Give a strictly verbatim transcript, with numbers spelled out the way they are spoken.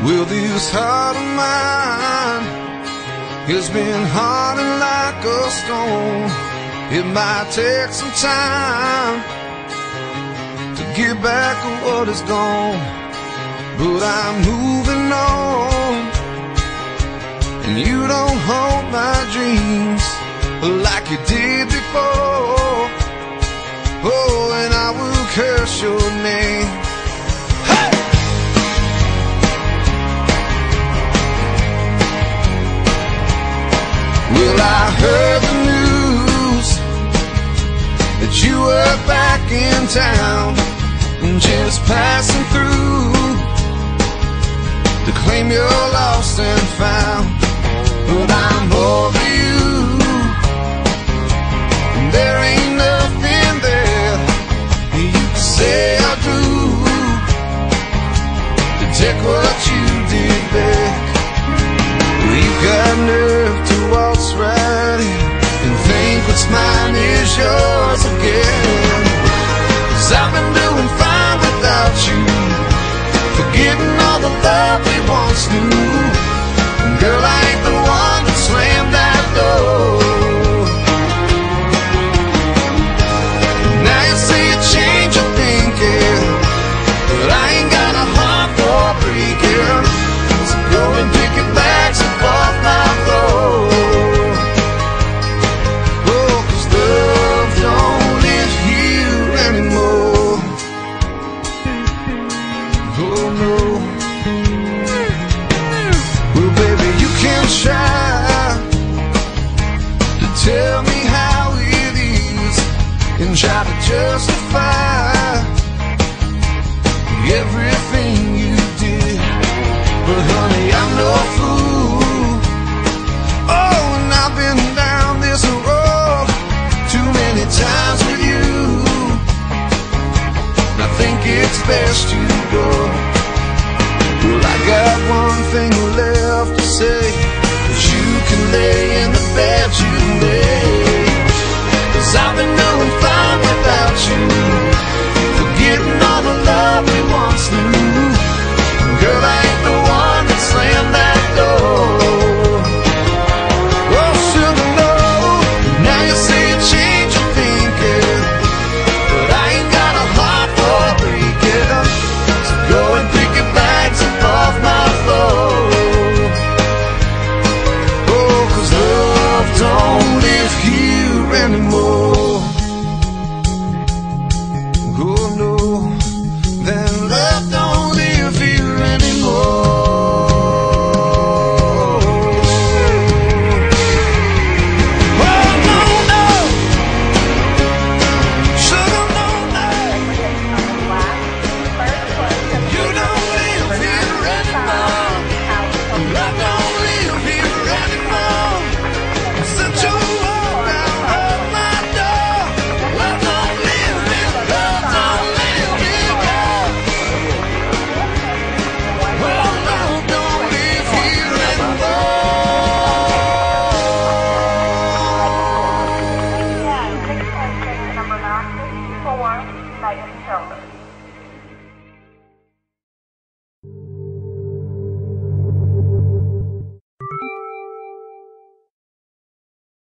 Well, this heart of mine has been hardened like a stone. It might take some time to get back what is gone, but I'm moving on, and you don't hold my dreams like you did before. Oh, and I will curse your name. Hey! Well, I heard the news that you were back in town, and just passing through to claim you're lost and found. But I'm over you, and there ain't nothing there you can say or do to take what you did back. Well, you've got nerve to waltz right in and think what's mine is yours again. 'Cause I've been doing fine without you, forgetting all the love we once knew. And girl, I ain't the one that slammed that door. Now you say you change your thinking, but I ain't got a heart for breaking. So go and pick your bags up off my floor. Oh, 'cause love don't live here anymore. Oh no. Well, baby, you can try to tell me how it is and try to justify